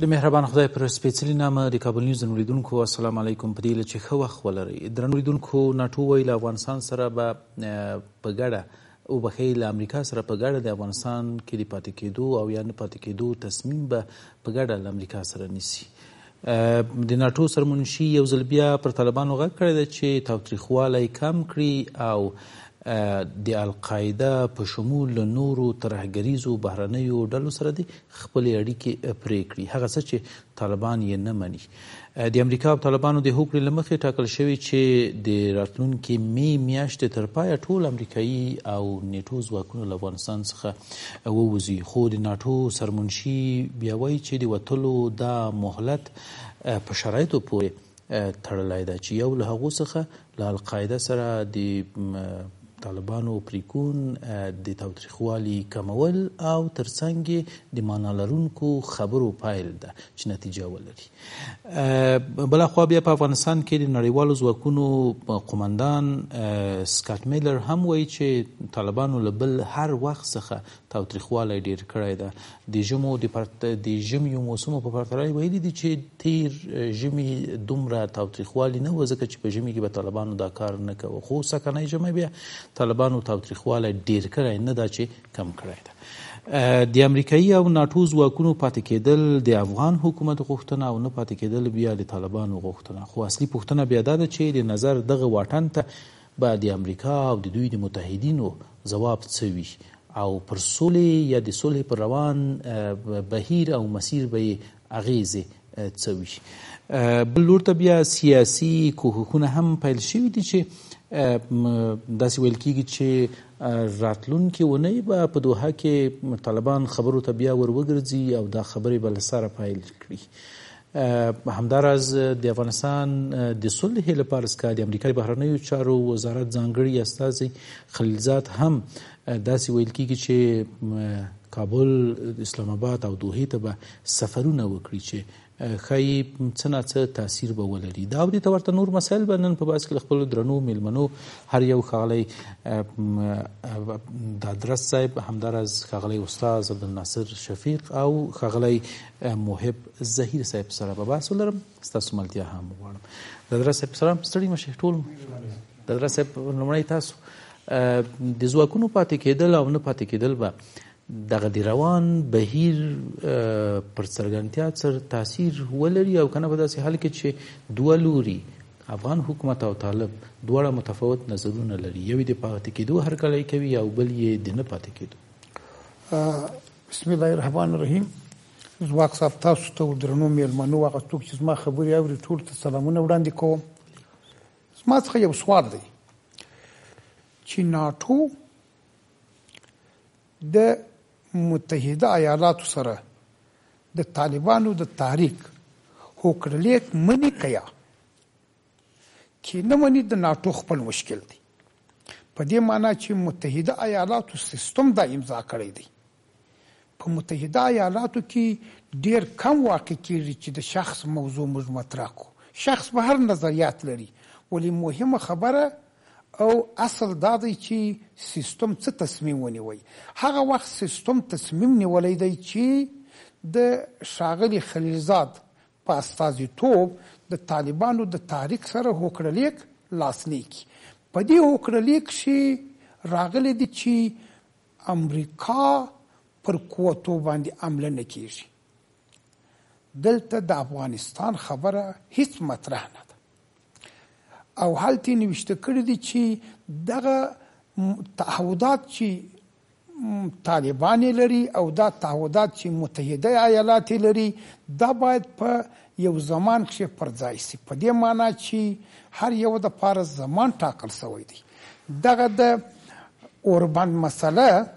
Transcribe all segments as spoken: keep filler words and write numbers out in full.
د مهربان خدای پر سپېڅلي نامه د کابل نیوز درنو لیدونکو السلام علیکم. په دې هیله چې ښه وخت ولرئ. درنو لیدونکو، ناټو وایي له افغانستان سره به په ګډه وبښئ له امریکا سره په ګډه د افغانستان کې د پاتې کېدو او یا نه پاتې کېدو تصمیم به په ګډه له امریکا سره نیسي. د ناټو سرمنشي یو ځل بیا پر طالبانو غږ کړی دی چې تاوتریخوالی کم کړي او د القاعده په شمول له نورو ترهګریزو بهرنیو ډلو سره د خپلې اړیکې پرې کړي، هغه څه چې طالبان یې نه مني. د امریکا او طالبانو د هوکړې له مخې ټاکل شوي چې د راتلونکي می میاشتې تر پایه ټول امریکایي او نیټو ځواکونه له افغانستان څخه ووځي، خو د ناټو سرمنشي بیا وایي چې د وتلو دا مهلت په شرایطو پورې تړلی ده چې یو له هغو څخه له القاعده سره د طالبانو پریکون د تاوتریخوالي کمول او ترڅنګ د معنا لرونکو خبرو پایل ده چې نتیجه ولري. بلاخوا بیا په افغانستان کې د نړیوالو ځواکونو قومندان سکاټ میلر هم وایي چې طالبانو له بل هر وخت څخه تاوتریخوالی ډیر کړی ده. د ژمو د ژمیو موسمو په پرتله ویلي دي چې تیر ژمي دومره تاوتریخوالی نه و ځکه چې په ژمي کې به طالبانو دا کار نه کوه، خو سکنی ژمی بیا طالبانو تاوتریخوالی ډیر کړی، نه دا چې کم کړی ده. د امریکایي او ناټو ځواکونو پاتې کېدل د افغان حکومت غوښتنه او نه پاتې کېدل بیا د طالبانو غوښتنه، خو اصلي پوښتنه بیا دا ده چې د نظر دغه واټن ته به د امریکا او د دوی د متحدینو ځواب څه وي او پر سولې یا د صلح پر روان بهیر او مسیر به یې اغیزې څه وي. بل لور ته بیا سیاسي کوښښونه هم پیل شوي دي چې داسې ویل کېږي چې راتلونکې اونۍ به په دوحه کې طالبان خبرو ته بیا ور وګرځي او دا خبرې به له سره پیل کړي. همداراز د افغانستان د صلح لپاره څخه د امریکا بهرنیو چارو وزارت ځانګړي استازی خلیلزاد هم داسې ویل کېږي چې کابل، اسلام آباد او دوحې ته به سفرونه وکړي چې ښایي څه نه څه تاثیر به ولري. دا او دې ته ورته نور مسایل به نن په بحث کې له خپلو درنو میلمنو هر یو ښاغلی دادرس صاحب، همداراز ښاغلی استاد عبدالناصر شفیق او ښاغلی محب ظهیر صاحب سره به بحث ولرم. ستاسو ملتیا هم وغواړم. دادرس صاحب سلام، ستړي مشئ ټول. دادرس صاحب لومړی تاسو د ځواکونو پاتې کېدل او نه پاتې کېدل به دغه د روان بهیر پر څرګندتیا سره تاثیر ولري او کنه په داسې حال کې چې دوه لوري افغان حکومت او طالب دواړه متفاوت نظرونه لري، یو د پاتې کېدو هرکلی کوي او بل یې د نه پاتې کېدو. بسم الله الرحمن الرحیم. ځواک صاحب، تاسو ته درنو میلمنو، هغه څوک چې زما خبرې اوري ټول ته سلامونه وړاندې کوم. زما څخه یو سوال دی چې ناټو د متحده ایالاتو سره د طالبانو د تحریک هوکړلیک منی کیا چې نه منی د ناټو خپل مشکل دی، په دې معنی چې متحده ایالاتو سیستم دا امضا کړی دی. په متحده ایالاتو کې ډیر کم واقع کیږي چې د شخص موضوع موږ مطرح کو. شخص به هر نظریات لري، ولی مهمه خبره او اصل دا دی چې سیستم څه تصمیم ونیوي. هغه وخت سیستم تصمیم نیولی دی چې د ښاغلي خلیلزاد په استازیتوب د طالبانو د تحریک سره هوکړلیک لاسلیک کړي. په دې هوکړلیک کې راغلی دی چې امریکا پر قوتو باندې حمله نه کیږي. دلته د افغانستان خبره هیڅ مطرح نه او حالت یې نوشته کړی دی چې دغه تعهدات چې طالبان لري او دا تعهدات چې متحده ایالات لري دا باید په یو زمان کې پر ځای شي. په دې معنی چې هر یو د پاره زمان ټاکل شوی دی. دغه د اوربند مسله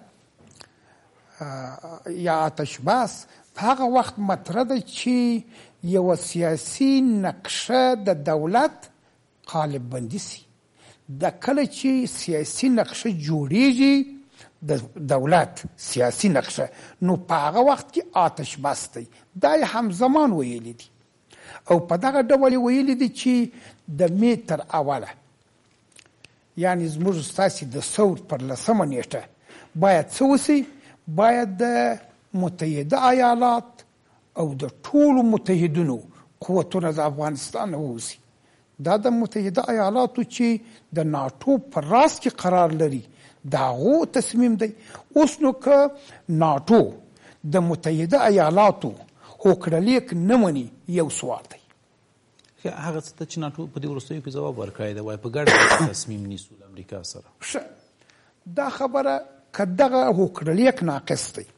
یا آتش بس په هغه وخت مطرح ده چې یو سیاسي نقشه د دولت قالب بندي سي. د کله چې سیاسي نقشه جوړیږي د دولت سیاسي نقشه، نو په هغه وخت کې آتش بس دی. دا یې همزمان ویلي دي او په دغه ډول ویلي دي چې د می تر اوله، یعنی زموږ ستاسې د ثور پر لسمه نیټه باید څه وسي؟ باید د متحده ایالات او د ټولو متحدینو قوتونه د افغانستان ووځي. دا د متحده ایالاتو چې د ناټو په راس کې قرار لري د هغو تصمیم دی. اوس نو که ناټو د متحده ایالاتو هوکړلیک نه مني یو سوال دی. هغه څه ته چې ناټو په دې وروستیو کې ځواب ورکړی دی، وایي په ګډه تصمیم نیسو له امریکا سره. ښه، دا خبره که دغه هوکړلیک ناقص دی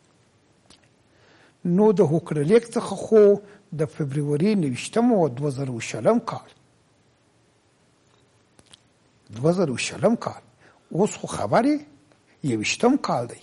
نو د هوکړلیک څخه خو د فبروري نویشتم و دوه زره و شلم کال دوه زره و شلم کال اوس خو خبرې یویشتم کال دی.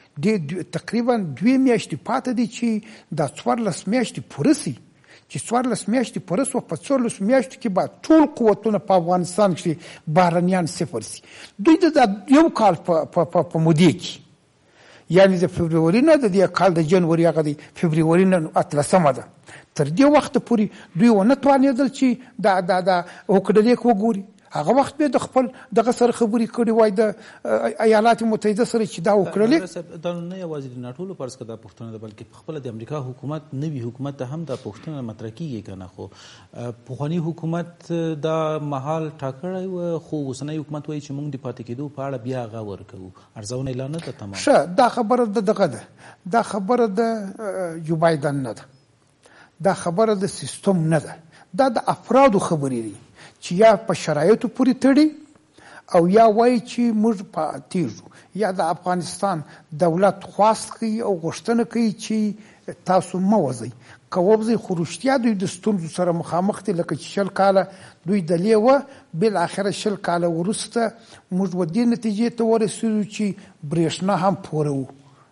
د تقریبا دوې میاشتې پاته دي چې دا څوارلس میاشتې پوره سي، چې څوارلس میاشتې پوره سوه، په څوارلسو میاشتو کې به ټول قوتونه په افغانستان کې بهرنیان صفر سي. دوی د یو کال په مودې کې، یعنې د فبروري نه د دې کال د جنوري هغه د فبروري نه اتلسمه ده، تر دې وخته پورې دوی ونه توانېدل چې دا دا دا هوکړلیک وګوري. هغه وخت به د خپل دغه سره خبرې کړې وای د ایالات متحده سره چې دا وکړلې. دا نه یوازې د ناټو لپاره څه دا پوښتنه ده، بلکې په خپله د امریکا حکومت نوي حکومت ته هم دا پوښتنه مطرح کېږي که نه. خو پخواني حکومت دا مهال ټاکلی و، خو اوسنی حکومت وایي چې موږ د پاتې کېدو په اړه بیا هغه ورکوو. ارزونه یې لا نه ده تمام. ښه، دا خبره د دغه ده، دا خبره د جو بایدن نه ده، دا خبره د سیستم نه ده، دا د افرادو خبرې دي چې یا په شرایطو پورې تړي او یا وایي چې موږ پاتېږو، یا د افغانستان دولت خواست کوي او غوښتنه کوي چې تاسو مه وځئ. که ووځئ خو رښتیا دوی د ستونزو سره مخامخ دي، لکه چې شل کاله دوی دلې وه، بالاخره شل کاله وروسته موږ و دې نتیجې ته ورسېدو چې برېښنا هم پوره وو.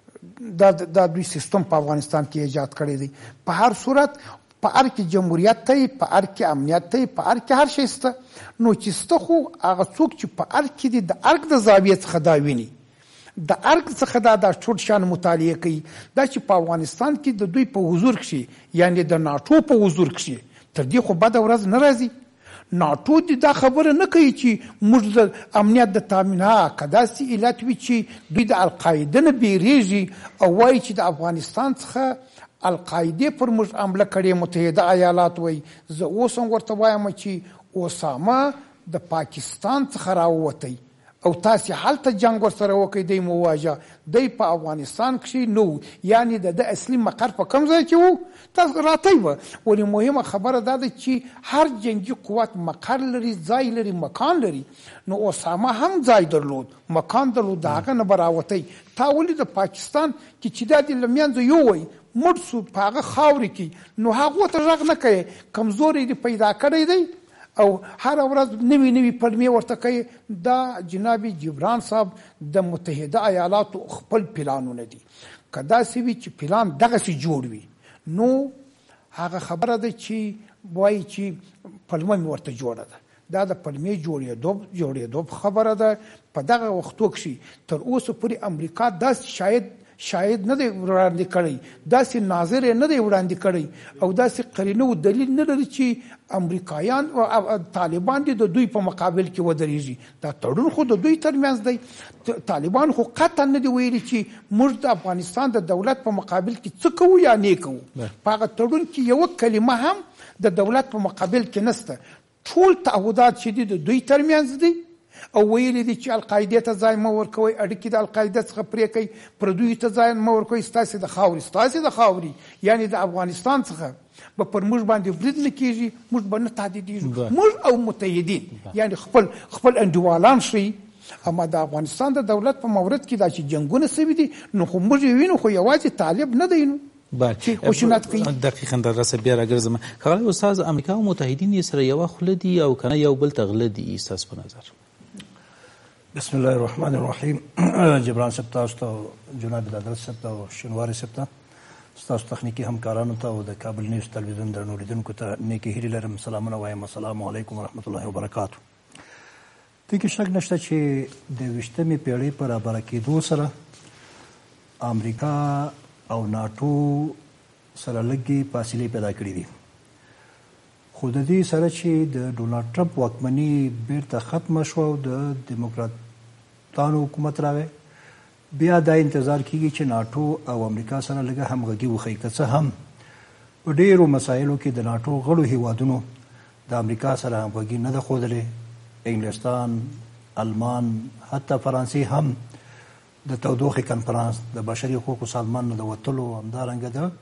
دا دا دوی سیستم په افغانستان کې ایجاد کړی دی. په هر صورت په هر کې جمهوریت ته، په هر کې امنیت ته، په هر کې هر شی شته. نو چې شته خو هغه څوک چې په هر کې دي د ارګ د زاویې څخه دا ویني، د ارګ څخه دا دا ټول شان مطالعه کوي، دا چې په افغانستان کې د دوی په حضور کښې، یعنې د ناټو په حضور کښې، تر دې خو بده ورځ نه راځي. ناټو دې دا خبره نه کوي چې موږ د امنیت د تامین، ها که داسې علت وي چې دوی د القاعده نه بیریږي او وایي چې د افغانستان څخه القاعده پر موږ حمله کړې متحده ایالات وایي. زه اوس هم ورته وایم چې اسامه د پاکستان څخه راووتی او تاسې هلته جنګ ورسره وکړئ، دی مو وواژه، دی په افغانستان کښې نه و، یعنې د ده اصلي مقر په کوم ځای کې و؟ تاسو راتی وه. ولې مهمه خبره دا ده چې هر جنګي قوت مقر لري، ځای لري، مکان لري. نو اسامه هم ځای درلود، مکان درلود، د هغه نه به راوتی. تا ولې د پاکستان کې چې دا دې له منځه یووی مړ سو په هغه خاورې کې، نو هغو ته غږ نه کوې، کمزوری دې پیدا کړی دی او هر ورځ نوي نوي پلمې ورته کوي. دا جناب جبران صاحب د متحده ایالاتو خپل پلانونه دي. که داسې وي چې پلان دغسې جوړ وي نو هغه خبره ده چې وایي چې پلمه مې ورته جوړه ده. دا د پلمې جوړېدو جوړېدو خبره ده. په دغه وختو کښې تر اوسه پورې امریکا داسې شاید شاید نه دی وړاندې کړی، داسې ناظر یې نه دی وړاندې کړی او داسې قرینه او دلیل نه لري چې امریکایان او طالبان دي د دوی په مقابل کې ودرېږي. دا تړون خو د دوی ترمنځ دی. طالبان خو قطعا نه دی ویلي چې موږ د افغانستان د دولت په مقابل کې څه کوو یا نه کوو. په هغه تړون کې یوه کلمه هم د دولت په مقابل کې نشته. ټول تعهدات چې دي د دوی ترمنځ دي او ویلي دي چې القاعده ته ځای مه ورکوئ، اړیکې د القاعده څخه پرې کوئ، پردیو ته ځای مه ورکوئ، ستاسې د خاورې ستاسې د خاورې یعنې د افغانستان څخه به پر موږ باندې برید نه کېږي، موږ به نه تهدیدېږو. موږ او متحدین یعنې خپل خپل انډیوالان ښیي. اما د افغانستان د دولت په مورد کې دا چې جنګونه سوي دي نو خو موږ یې وینو، خو یوازې طالب نه دی نو خشونت کوي. دقیقاً در راسه بیا راګرځم. ښاغلی استاد، امریکا او متحدین یې سره یوه خوله دي او که نه یو بل ته غله دي ستاسو په نظر؟ بسم الله الرحمن الرحیم. جبران صاحب تاسو ته، جناب عدالت صاحب ته او شینواري صاحب ته، ستاسو تخنیکي همکارانو ته او د کابل نیوز تلویزیون درنو لیدونکو ته نیکې هیلې لرم. سلامونه وایم. السلام علیکم ورحمت الله وبرکاتو. دې کې شک نشته چې د ویشتمې پیړۍ په رابره کېدو سره امریکا او ناټو سره لږې فاصلې پیدا کړي دي. خو د دې سره چې د ډونالډ ټرمپ واکمني بیرته ختمه شوه او د دیموکراتانو حکومت راغی، بیا دا انتظار کېږي چې ناټو او امریکا سره لږه همغږي وښیي. که څه هم په ډېرو مسایلو کې د ناټو غړو هیوادونو د امریکا سره همغږي نه ده ښودلې. انګلستان، المان، حتی فرانسې هم د تودوخې کنفرانس د بشري حقوقو سازمان نه د وتلو، همدارنګه د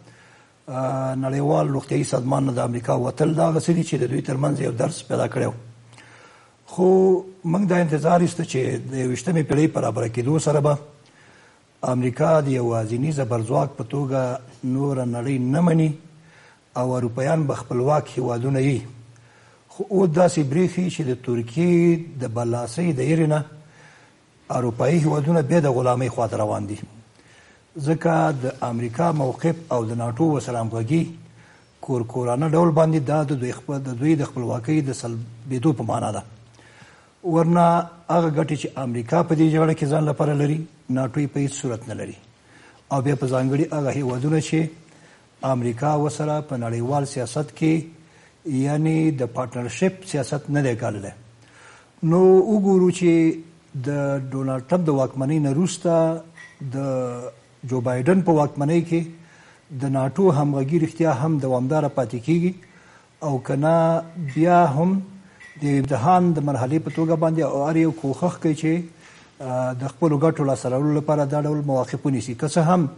نړیوال روغتیایي سازمان نه د امریکا وتل دا هغه څه دي چې د دوی ترمنځ یو درس پیدا کړی و. خو موږ دا انتظار ایسته چې د یویشتمې پېړۍ په رابره کېدو سره به امریکا د یوازیني زبرځواک په توګه نوره نړۍ نه مني او اروپایان به خپلواک هیوادونه یي. خو اوس داسې برېښي چې د ترکیې د برلاسۍ د یېرې نه اروپایي هیوادونه بیا د غلامۍ خواته روان دي. ځکه د امریکا موقف او د ناټو ورسره همغږي کورکورانه ډول باندې دا د دوی د خپلواکۍ د سلبېدو په معنا ده. ورنه هغه ګټې چې امریکا په دې جګړه کې ځان لپاره لري، ناټو یې په هېڅ صورت نه لري. او بیا په ځانګړي هغه هیوادونه چې امریکا ورسره په نړیوال سیاست کې یعنی د پارټنرشپ سیاست نه دی کاللی. نو وګورو چې د ډونالډ ټرمپ د واکمنۍ نه وروسته د جو بایډن په واکمنۍ کې د ناټو همغږي رښتیا هم دوامداره پاتې کیږي او که نه بیا هم د امتحان د مرحلې په توګه باندې او هر یو کوښښ کوي چې د خپلو ګټو لاسته راوړلو لپاره دا ډول مواقف ونیسي. که څه هم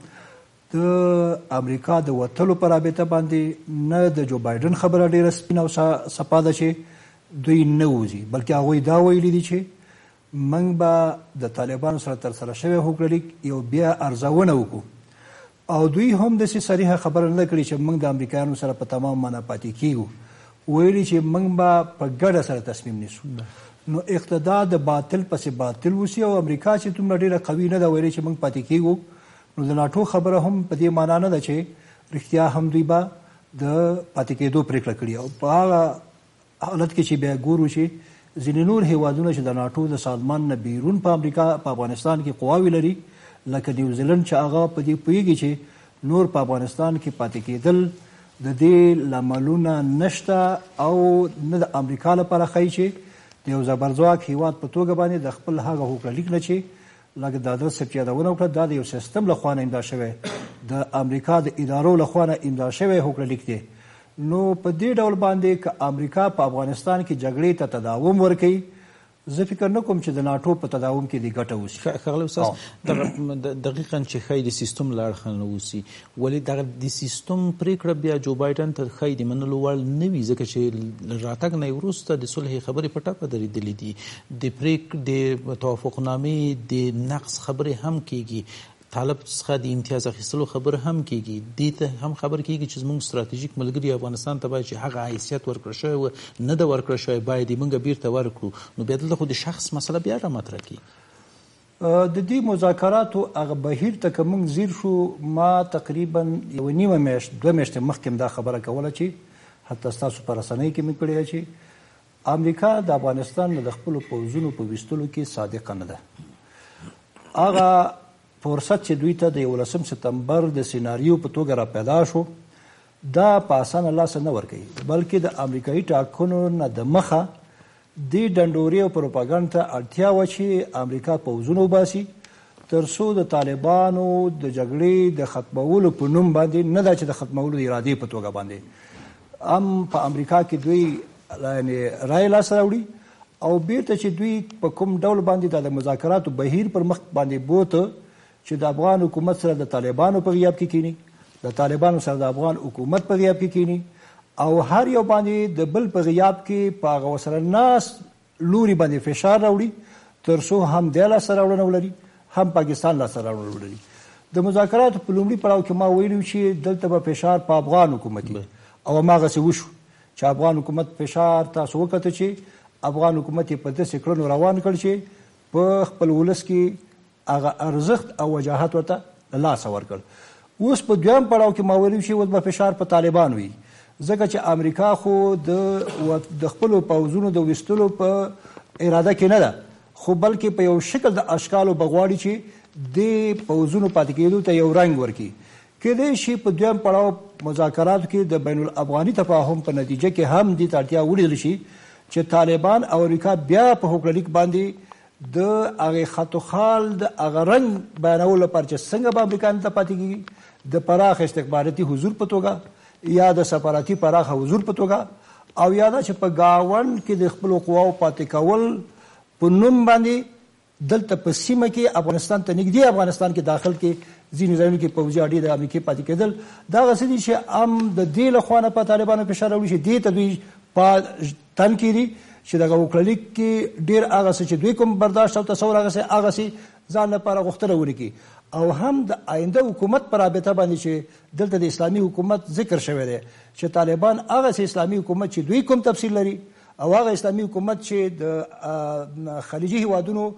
د امریکا د وتلو په رابطه باندې نه د جو بایډن خبره ډېره سپینه او سپا ده چې دوی نه وځي، بلکې هغوی دا ویلي دي چې موږ به د طالبانو سره ترسره شوی هوکړلیک یو بیا ارزونه وکړو. او دوی هم داسې صریحه خبره نه کړې چې موږ د امریکایانو سره په تمام معنا پاتې کیږو، ویلي چې موږ به په ګډه سره تصمیم نیسو. نو اقتدا د باطل پسې باطل وسی او امریکا چې دومره ډېره قوي نه ده ویلي چې موږ پاتې کیږو. نو د ناټو خبره هم په دې معنا نه ده چې رښتیا هم دوی به د پاتې کېدو پرېکړه کړې. او په هغه حالت کې چې بیا ګورو چې ځینې نور هیوادونه چې د ناټو د سازمان نه بیرون په امریکا په افغانستان کې قواوې لري، لکه نیوزیلند چې هغه په دې پوهېږي چې نور په افغانستان کې پاتې کېدل د دې لاملونه نشته او نه د امریکا لپاره ښایي چې د یو زبرځواک هیواد په توګه باندې د خپل هغه هوکړلیک نه چې لکه د ادرس صاحب چې یادونه وکړه دا د یو سیستم له خوا نه امضا شوی، د امریکا د ادارو له خوا نه امضا شوی هوکړلیک دی. نو په دې ډول باندې که امریکا په افغانستان کې جګړې ته تداوم ورکوي، زه فکر نه کوم چې د ناټو په تداوم کې دې ګټه وشي. ښاغلی استاد، دقیقا چې ښایي د سیستم له اړخه نه وسي، ولې دغه د سیستم پرېکړه بیا جو بایډن ته ښایي د منلو وړ نه وي، ځکه چې راتګ نه وروسته د صلح خبرې په ټپه درېدلې دي، د پرېک د توافقنامې د نقض خبرې هم کېږي، طالب څخه د امتیاز اخیستلو خبره هم کېږي، دې ته هم خبر کېږي چې زموږ ستراتیژیک ملګري افغانستان ته باید چې هغه حیثیت ورکړل شوی و نه ده ورکړل شوی، باید یې موږ بیرته ورکړو. نو بیا دلته خو د شخص مسله بیا رامطرح کېږي. د دې مذاکراتو هغه بهیر ته که موږ ځیر شو، ما تقریبا یوه نیمه میاشت دوه میاشتې مخکې دا خبره کوله چې حتی ستاسو په رسنۍ کې مې کړې ده چې امریکا د افغانستان د خپلو پوځونو په ویستلو کې صادقه نه ده. هغه فرصت چې دوی ته د یولسم سپتمبر د سیناریو په توګه را پیدا شو، دا په اسانه لاسه نه ورکوي، بلکې د امریکایي ټاکنو نه د مخه دې ډنډوري او پروپاګانډ ته اړتیا وه چې امریکا پوځونه وباسي تر څو د طالبانو د جګړې د ختمولو په نوم باندې، نه دا چې د ختمولو د ارادې په توګه باندې، هم په امریکا کې دوی یعنې رایې لاسه راوړي او بیرته چې دوی په کوم ډول باندې د مذاکراتو بهیر پر مخ باندې بوته چې د افغان حکومت سره د طالبانو په غیاب کې کینی، د طالبانو سره د افغان حکومت په غیاب کې کینی او هر یو باندې د بل په غیاب کې په هغه سره ناس لوري باندې فشار راوړي تر څو هم د لاسه راوړنه ولري هم پاکستان لاسه راوړنه ولري. د مذاکراتو په لومړي پړاو کې ما ویلي چې دلته به فشار په افغان حکومت او هماغسې وشو چې افغان حکومت فشار تاسو وکړه چې افغان حکومت یې په داسې کړنو روان کړ چې په خپل ولس کې هغه ارزښت او وجاهت ورته له لاسه ورکړ. اوس په دویم پړاو کې ما ویلي چې اوس به فشار په طالبان وي، ځکه چې امریکا خو د خپلو پوځونو د ویستلو په اراده کې نه ده، خو بلکې په یو شکل د اشکالو بغواړي چې د پوځونو پاتې کېدو ته یو رنګ ورکړي. کېدای شي په دویم پړاو مذاکراتو کې د بین الافغاني تفاهم په نتیجه کې هم دې ته اړتیا ولیدل شي چې طالبان او امریکا بیا په هوکړلیک باندې د هغې خط و خال د هغه رنګ بیانولو لپاره چې څنګه به امریکایانو ته پاتې کېږي د پراخ استخباراتي حضور په توګه یا د سفارتي پراخه حضور په توګه او یا دا چې په ګاونډ کې د خپلو قواو پاتې کول په نوم باندې دلته په سیمه کې افغانستان ته نږدې افغانستان کې داخل کې ځینې ځایونو کې پوځي اډې د امریکې پاتې کېدل دغه څه دي چې هم د دې له خوا نه په طالبانو فشار راوړي چې دې ته دوی په تن کې دي چې دغه وکړلیک کې ډېر هغه څه چې دوی کوم برداشت او تصور هغه څه هغه څه ځان لپاره غوښتنه ولیکي او هم د آینده حکومت پر رابطه باندې چې دلته د اسلامي حکومت ذکر شوی دی چې طالبان هغه څه اسلامي حکومت چې دوی کوم تفصیل لري او هغه اسلامي حکومت چې د خلیجي هیوادونو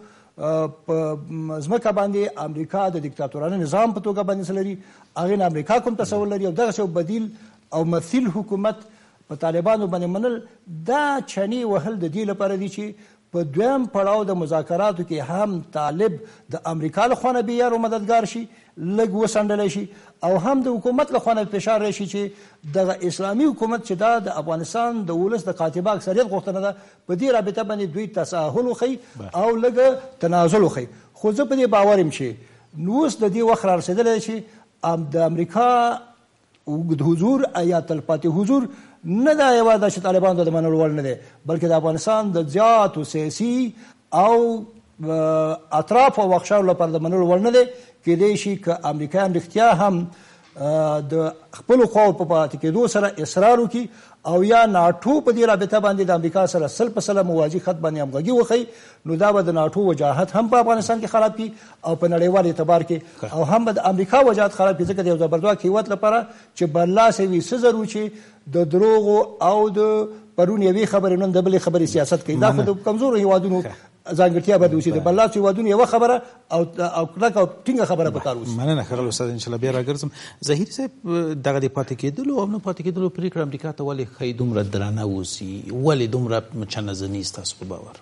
په ځمکه باندې امریکا د دیکتاتورانه نظام په توګه باندې لري هغې نه امریکا کوم تصور لري او دغسې یو بدیل او مثیل حکومت په طالبانو باندې منل دا چنې وهل د دې لپاره دي چې په دویم پړاو د مذاکراتو کې هم طالب د امریکا له خوا نه بېیار او مددګار شي لږ وسنډلی شي او هم د حکومت له خوا نه فشار راشي چې دغه اسلامي حکومت چې دا د افغانستان د ولس د قاطبه اکثریت غوښتنه ده په دې رابطه باندې دوی تساهل وښیي او لږ تنازل وښیي خو زه په دې باور یم چې نو اوس د دې وخت را رسېدلی چې د امریکا اوږد حضور یا تلپاتې حضور نه دا یوازې دا چې طالبانو ته د منلو وړ نه دی بلکې د افغانستان د زیاتو سیاسي او اطرافو او اقشارو لپاره د منلو وړ نه دی کېدای شي که امریکایان رښتیا هم د خپلو خواو په پاتې کېدو سره اصرار وکړي او یا ناټو په دې رابطه باندې د امریکا سره سل په سله موازي خط باندې همغږي وښیي نو دا به د ناټو وجاهت هم په افغانستان کې خراب کړي او په نړیوال اعتبار کې او هم به د امریکا وجاهت خراب کړي ځکه د یو زبردواک هېواد لپاره چې برلاسې وي څه ضرور چې د دروغو او د پرون یوې خبرې نن د بلې خبرې سیاست کوي دا خو د کمزورو هېوادونو ځانګړتیا به د اوسي د برلاسو هېوادونو یوه خبره او او کلکه او ټینګه خبره په کار اوسي. مننه ښاغلی استاد انشاءالله بیا راګرځم. ظهیر صاحب دغه د پاتې کېدلو او نه پاتې کېدلو پرېکړه امریکا ته ولې ښایي دومره درانه اوسي ولې دومره چنهزني ستاسو په باور؟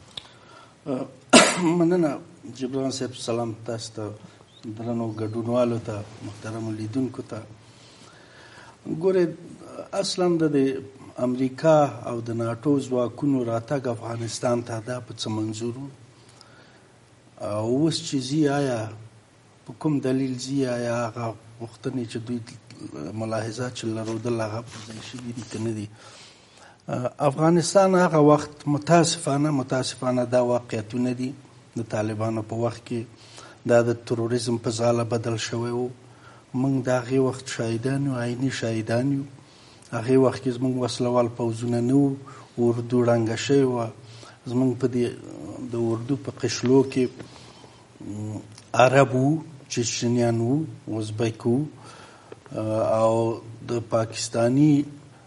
مننه جبران صاحب. سلام تاسو ته درنو ګډونوالو ته محترمو لیدونکو ته. ګورې اصلا د امریکا او د ناټو ځواکونو راتګ افغانستان ته دا په څه منظور او اوس چې ځي آیا په کوم دلیل ځي آیا هغه غوښتنې چې دوی ملاحظات چې لرودل هغه پر ځای شوي دي که نه دي. افغانستان هغه وخت متاسفانه متاسفانه دا واقعیتونه دي د طالبانو په وخت کې دا د تروریزم په ځاله بدل شوی و. موږ د هغې وخت شاهدان یو عیني شاهدان یو. هغې وخت کې زموږ وسلوال پوځونه نه وو اردو ړنګه شوې وه. زموږ په دې د اردو په قشلو کې عرب وو چچنیان وو ازبک وو او د پاکستانی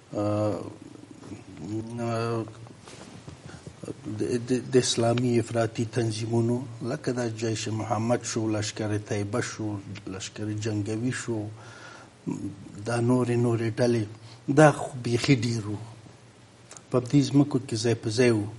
د اسلامي افراطي تنظیمونو لکه دا جیش محمد شو لشکر طیبه شو لشکر جنگوي شو دا نورې نورې ډلې دا خو بیخي ډېر وو په دې ځمکو کې ځای په ځای وو.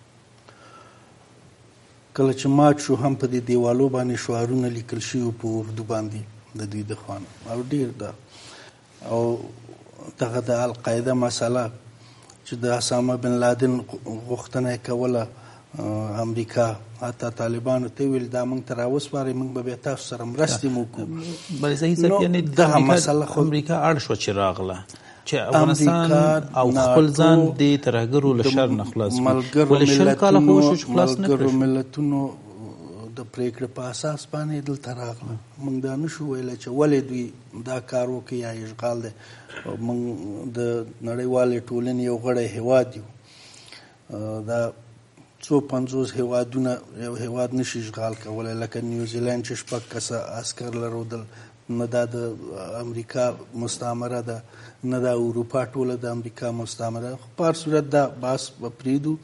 کله چې مات شو هم په دې دیوالو باندې شعارونه لیکل شوي په اردو باندې د دوی د خوا او ډېر ده. او دغه د القاعده مسله چې د اسامه بن لادن غوښتنه یې کوله امریکا حتی طالبانو ته ویل دا موږ ته راوسپارئ موږ به بیا تاسو سره مرستې مو وکړو. بلې ظهیر صاحب یعنې دغه مسله خو امریکا اړ شوه چې راغله چې افغانستان او خپل ځان د ترهګرو له شر نه خلاص کړي. ولې شل کاله خو وشو چې خلاص نه کړي. ملګرو ملتونو د پرېکړې په اساس باندې دلته راغله. موږ دا نه شو ویلی چې ولې دوی دا کار وکړي یا اشغال دی. موږ د نړیوالې ټولنې یو غړی هیواد یو. دا څو پنځوس هیوادونه یو هیواد نشي اشغال کولی لکه نیوزیلند چې شپږ کسه عسکر لرودل. نه دا د امریکا مستعمره ده نه دا اروپا ټوله د امریکا مستعمره. په هر صورت دا بحث به پرېږدو.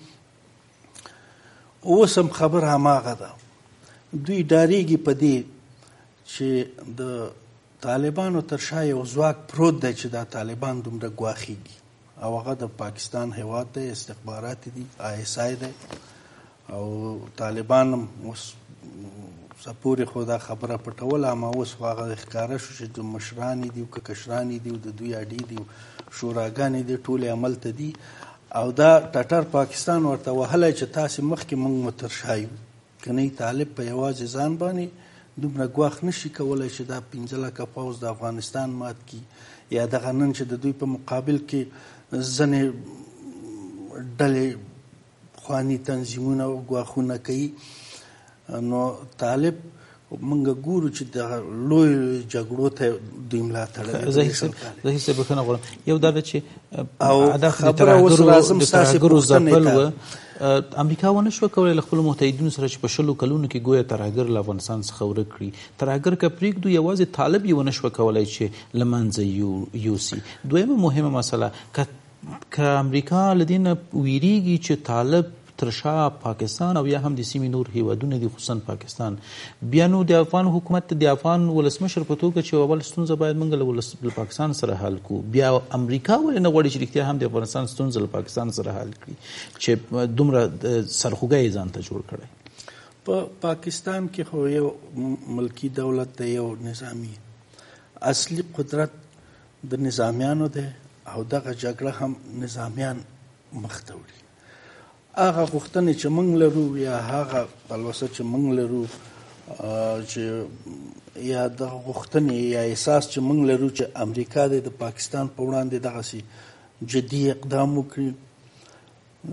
اوس هم خبر هماغه ده. دوی ډارېږي په دې چې د طالبانو تر شا یو ځواک پروت دی چې دا طالبان دومره ګواښېږي او هغه د پاکستان هیواد دی استخبارات دي آی اس آی دی او طالبان هم اوس سپورې خو دا خبره پټوله اما اوس خو هغه ښکاره شو چې د مشران دي که کشران دي د دوی اډې دي شوراګانې دي ټولې عمل ته دي او دا ټټر پاکستان ورته وهلی چې تاسې مخکې موږ مو تر شا یو که نه طالب په یوازې ځان باندې دومره ګواښ نشي کولی چې دا پنځه لکه پوځ د افغانستان مات کړي یا دغه نن چې د دوی په مقابل کې ځینې ډلې خواني تنظیمونه ګواښونه کوي، نو طالب موږ ګورو چې د لوی جګړو ته دوی ملاتړ کوي. زه هیڅ بخښنه غواړم. یو دا ده چې او خبره اوس راځم ستاسې پوښتنې ته. امریکا ونه شوه کولی له خپلو متحدینو سره چې په شلو کلونو کې ګویا ترهګر له افغانستان څخه ورک کړي، ترهګر که پرېږدو یوازې طالب یې ونه شوه کولی چې له منځه یوسي. دویمه مهمه مسله، که امریکا له دې نه ویریږي چې طالب تر شا پاکستان او یا هم د سیمې نور هیوادونه دي خصوصا پاکستان، بیا نو د افغان حکومت د افغان ولسمشر په توګه چې اول ستونزه باید موږ له پاکستان سره حل کړو، بیا امریکا ولې نه غواړي چې رښتیا هم د افغانستان ستونزه له پاکستان سره حل کړي چې دومره سرخوږی یې ځان ته جوړ کړی؟ په پاکستان کې خو یو ملکی دولت دی، یو نظامي اصلي قدرت د نظامیانو دی او دغه جګړه هم نظامیان مخ ته وړي. هغه غوښتنې چې موږ لرو یا هغه پلوسه چې موږ لرو چې یا دغه غوښتنې یا احساس چې موږ لرو چې امریکا د پاکستان په وړاندې دغسې جدي اقدام وکړي، د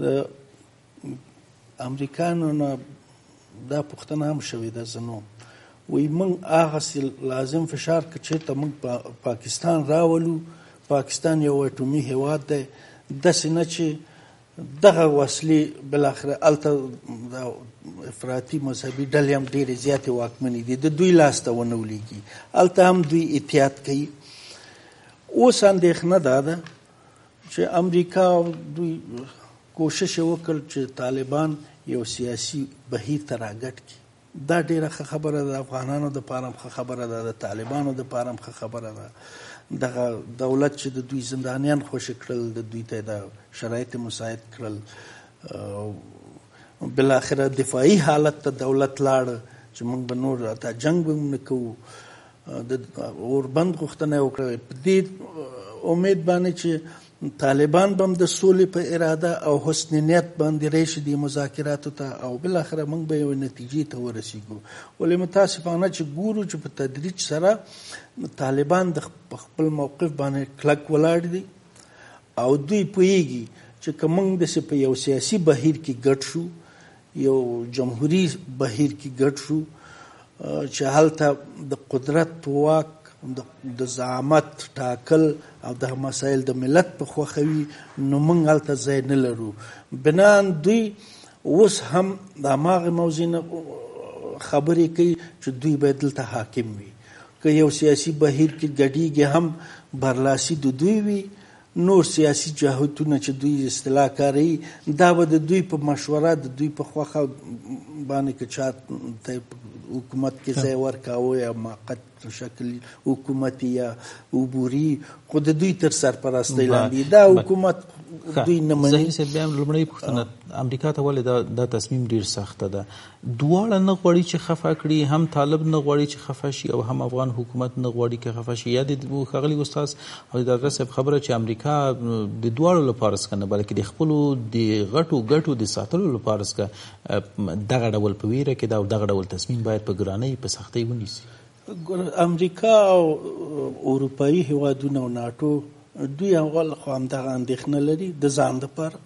امریکایانو نه دا پوښتنه هم شوې ده زنو وایي موږ هغسې لازم فشار که چېرته موږ پاکستان راولو، پاکستان یو اټومي هیواد دی، داسې نه چې دغه وسلې بالاخره هلته افراطي مذهبي ډلې هم ډېرې زیاتې واکمنې دي، د دوی لاس ته ونه ولېږي، هلته هم دوی احتیاط کوي. اوس اندېښنه دا ده چې امریکا دوی کوشش یې وکړ چې طالبان یو سیاسي بهیر ته راګډ کړي. دا ډېره ښه خبره ده، افغانانو دپاره هم ښه خبره ده، د طالبانو دپاره هم ښه خبره ده. دغه دولت چې د دوی زندانیان خوشي کړل، د دوی ته د شرایط مساعد کړل، بالاخره دفاعي حالت ته دولت لاړه چې موږ به نور تا جنګ به نه کوو، د اوربند غوښتنه یې وکړه په دې امید باندې چې طالبان به هم د سولې په اراده او حسن نیت باندې راشي دې مذاکراتو ته او بالاخره موږ به یوې نتیجې ته ورسېږو. ولې متاسفانه چې ګورو چې په تدریج سره طالبان د خپل موقف باندې کلک ولاړ دي او دوی پوهېږي چې که موږ داسې په یو سیاسي بهیر کې ګډ شو، یو جمهوري بهیر کې ګډ شو چې هلته د قدرت واک د زعامت ټاکل او د مسایل د ملت په خوښه وي، نو موږ هلته ځای نه لرو. بنان دوی اوس هم د هماغې موضوع نه خبرې کوي چې دوی باید دلته حاکم وي. که یو سیاسي بهیر کې ګډېږي هم برلاسي د دوی وي، نور سیاسي جهتونه چې دوی اصطلاح کاروي دا به د دوی په مشوره د دوی په خوښه باندې که چا ته حکومت کې ځای ورکاوه یا موقت شکل حکومتي یا عبوري، خو د دوی تر سرپرستۍ لاندې دا حکومت دوی نه مني. زهیر صاحب بیا هم لومړۍ پوښتنه، امریکا ته ولې دا تصمیم ډېر سخته ده؟ دواړه نه غواړي چې خفه کړي، هم طالب نه غواړي چې خفه شي او هم افغان حکومت نه غواړي چې خفه شي. یا د ښاغلي استاد او د ډاکټر صاحب خبره چې امریکا د دواړو لپاره څخه نه بلکې د خپلو د غټو ګټو د ساتلو لپاره څخه دغه ډول په ویره کې دا دغه ډول تصمیم باید په ګرانۍ په سختۍ ونیسي. امریکا او اروپایي هیوادونه او ناټو دوی اول خو همدغه اندېښنه لري د ځان دپاره.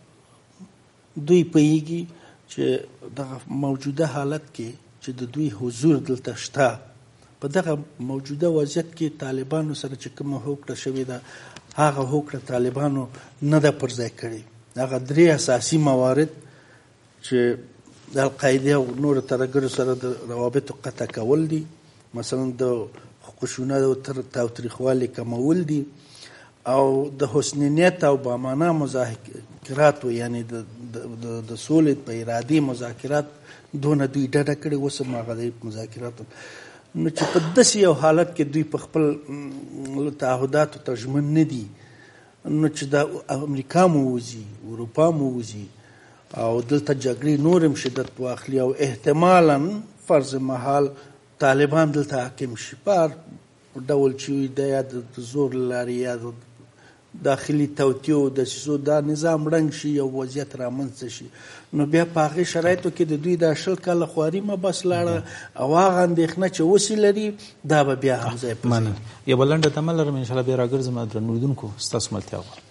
دوی پوهېږي چې دغه موجوده حالت کې چې د دوی حضور دلته شته، په دغه موجوده وضعیت کې طالبانو سره چې کومه هوکړه شوې ده هغه هوکړه طالبانو نه ده پر ځای کړې. هغه درې اساسي موارد چې د القاعدې او نورو ترهګرو سره د روابطو قطع کول دي، مثلا د خشونت او تاوتریخوالي کمول دي او د حسن نیت او بامانه مذاکرات یعنی د د سولې په ارادي مذاکرات دونه دوی ډډه کړې. اوس هم هغه د مذاکراتو نو چې په داسې یو حالت کې دوی په خپل تعهداتو ته ژمن نه دي، نو چې د امریکا مو وځي، اروپا مو وځي او دلته جګړې نور هم شدت واخلي او احتمالا فرض محال طالبان دلته حاکم شي په هر ډول چې د یا د زور له لارې یا داخلي توطیو دسیسو دا نظام ړنګ شي او وضعیت رامنځته شي نو بیا په هغې شرایطو کې د دوی دا شل کاله خواري مه بس لاړه او هغه اندېښنه چې اوس لري دا به بیا هم ځای په ځای. یوه لنډه تمه لرم انشاءالله بیا راګرځم درنو لیدونکو ستاسو ملتیا غواړم.